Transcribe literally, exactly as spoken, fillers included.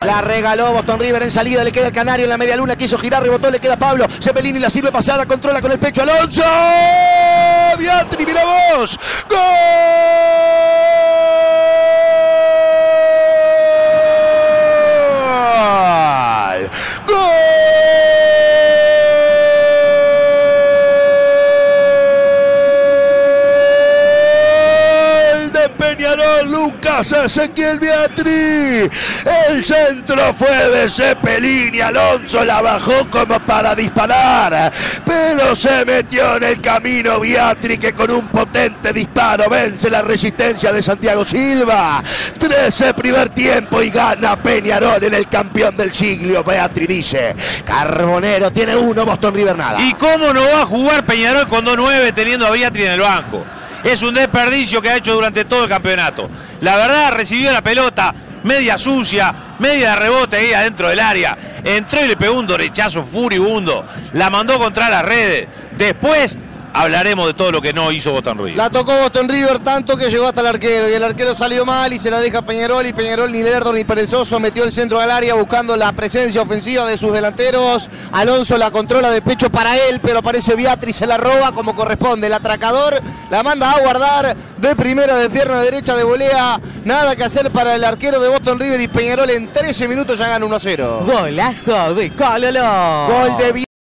La regaló Boston River en salida, le queda el Canario en la media luna, quiso girar, rebotó, le queda Pablo, Cepelini la sirve pasada, controla con el pecho Alonso, Viatri, mira vos, ¡gol! ¡Gol! Peñarol, Lucas Ezequiel Viatri. El centro fue de Cepelini, Alonso la bajó como para disparar, pero se metió en el camino Viatri, que con un potente disparo vence la resistencia de Santiago Silva. trece primer tiempo y gana Peñarol en el campeón del siglo. Viatri dice: Carbonero tiene uno, Boston River nada. ¿Y cómo no va a jugar Peñarol con dos nueve teniendo a Viatri en el banco? Es un desperdicio que ha hecho durante todo el campeonato. La verdad, recibió la pelota media sucia, media de rebote ahí adentro del área. Entró y le pegó un derechazo furibundo. La mandó contra las redes. Después hablaremos de todo lo que no hizo Boston River. La tocó Boston River tanto que llegó hasta el arquero, y el arquero salió mal y se la deja Peñarol, y Peñarol ni lerdo ni perezoso metió el centro al área buscando la presencia ofensiva de sus delanteros. Alonso la controla de pecho para él, pero aparece Viatri, se la roba como corresponde. El atracador la manda a guardar de primera, de pierna derecha, de volea. Nada que hacer para el arquero de Boston River, y Peñarol en trece minutos ya gana uno a cero. Golazo de Cololo. Gol de